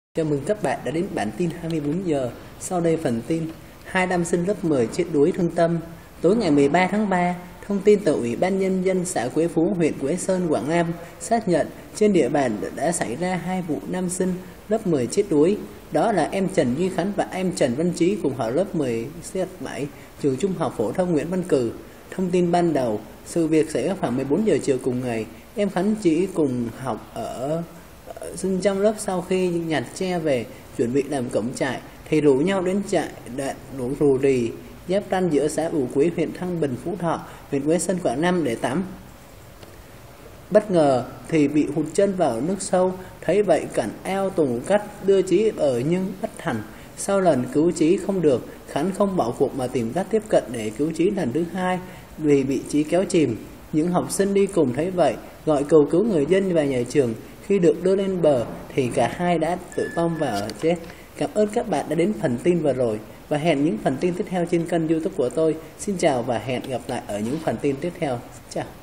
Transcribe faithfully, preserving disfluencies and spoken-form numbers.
Chào mừng các bạn đã đến bản tin hai mươi bốn giờ. Sau đây phần tin: hai nam sinh lớp mười chết đuối thương tâm. Tối ngày mười ba tháng ba, thông tin từ Ủy ban Nhân dân xã Quế Phú, huyện Quế Sơn, Quảng Nam xác nhận trên địa bàn đã xảy ra hai vụ nam sinh lớp mười chết đuối. Đó là em Trần Duy Khánh và em Trần Văn Trí cùng học lớp mười C bảy, trường Trung học phổ thông Nguyễn Văn Cừ. Thông tin ban đầu, sự việc xảy ra khoảng mười bốn giờ chiều cùng ngày. Em Khánh chỉ cùng học ở sinh trong lớp, sau khi nhặt tre về chuẩn bị làm cổng trại thì rủ nhau đến trại đạn đổ rù rì giáp ranh giữa xã Ủ Quế, huyện Thăng Bình, Phú Thọ, huyện Quế Sơn, Quảng Nam để tắm. Bất ngờ thì bị hụt chân vào nước sâu. Thấy vậy cảnh ao Tùng Cắt đưa Chí ở nhưng bất thành. Sau lần cứu Chí không được, Khánh không bỏ cuộc mà tìm cách tiếp cận để cứu Chí lần thứ hai vì bị Chí kéo chìm. Những học sinh đi cùng thấy vậy gọi cầu cứu người dân và nhà trường. Khi được đưa lên bờ thì cả hai đã tử vong và chết. Cảm ơn các bạn đã đến phần tin vừa rồi và hẹn những phần tin tiếp theo trên kênh YouTube của tôi. Xin chào và hẹn gặp lại ở những phần tin tiếp theo. Chào.